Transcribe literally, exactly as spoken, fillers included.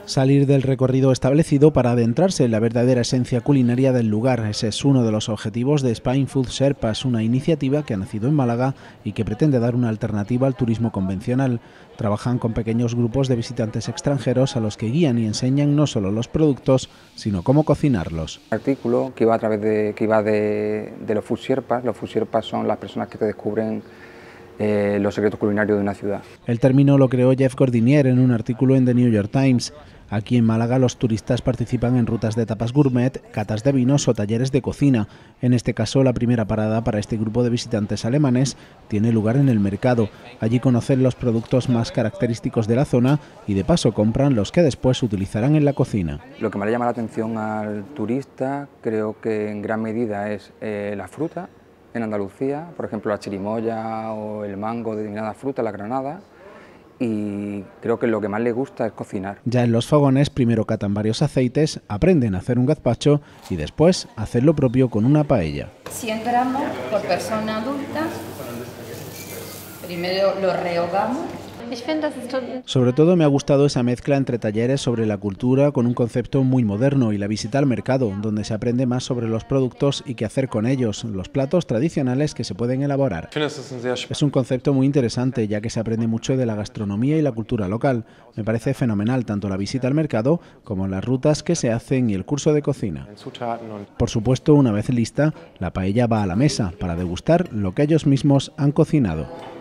Salir del recorrido establecido para adentrarse en la verdadera esencia culinaria del lugar. Ese es uno de los objetivos de Spain Food Sherpas, una iniciativa que ha nacido en Málaga y que pretende dar una alternativa al turismo convencional. Trabajan con pequeños grupos de visitantes extranjeros a los que guían y enseñan no solo los productos, sino cómo cocinarlos. Un artículo que iba a través de, que iba de, de los Food Sherpas. Los Food Sherpas son las personas que te descubren eh, los secretos culinarios de una ciudad. El término lo creó Jeff Gordinier en un artículo en The New York Times. Aquí en Málaga los turistas participan en rutas de tapas gourmet, catas de vinos o talleres de cocina. En este caso, la primera parada para este grupo de visitantes alemanes tiene lugar en el mercado. Allí conocen los productos más característicos de la zona y de paso compran los que después utilizarán en la cocina. Lo que más le llama la atención al turista creo que en gran medida es eh, la fruta en Andalucía, por ejemplo la chirimoya o el mango, determinadas frutas, la granada. Y creo que lo que más les gusta es cocinar. Ya en los fogones primero catan varios aceites, aprenden a hacer un gazpacho y después hacen lo propio con una paella. cien gramos por persona adulta, primero lo rehogamos. Sobre todo me ha gustado esa mezcla entre talleres sobre la cultura con un concepto muy moderno y la visita al mercado, donde se aprende más sobre los productos y qué hacer con ellos, los platos tradicionales que se pueden elaborar. Es un concepto muy interesante, ya que se aprende mucho de la gastronomía y la cultura local. Me parece fenomenal tanto la visita al mercado como las rutas que se hacen y el curso de cocina. Por supuesto, una vez lista, la paella va a la mesa para degustar lo que ellos mismos han cocinado.